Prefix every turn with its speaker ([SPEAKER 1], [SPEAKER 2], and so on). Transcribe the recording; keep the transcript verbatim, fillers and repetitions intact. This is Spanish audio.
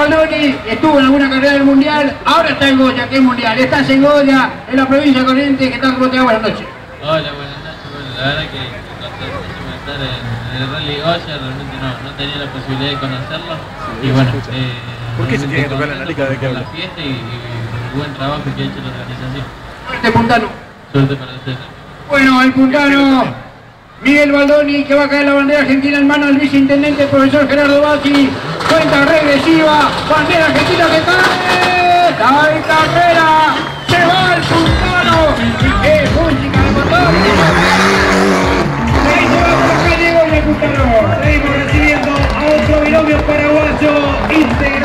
[SPEAKER 1] Baldoni estuvo en alguna carrera del mundial, ahora está en Goya, que es mundial. Está en Goya, en la provincia de Corrientes. ¿Qué tal? ¿Cómo te va? Buenas noches.
[SPEAKER 2] Hola, buenas noches. Bueno, la verdad que contentísimo de estar en, en el Rally Goya, realmente no, no tenía la posibilidad de conocerlo. Y bueno, eh,
[SPEAKER 3] ¿por qué se tiene que tocar la nariz cada vez que habla?
[SPEAKER 2] La fiesta y, y el buen trabajo que ha hecho la organización.
[SPEAKER 1] Suerte, puntano.
[SPEAKER 2] Suerte para ustedes.
[SPEAKER 1] Bueno, el puntano Miguel Baldoni, que va a caer la bandera argentina en manos del viceintendente, el profesor Gerardo Bassi. Cuenta regresiva, bandera argentina que cae. ¡Cae carrera! ¡Se va el puntano! ¡Qué música de motor! ¡Se va por acá, llegó el puntano!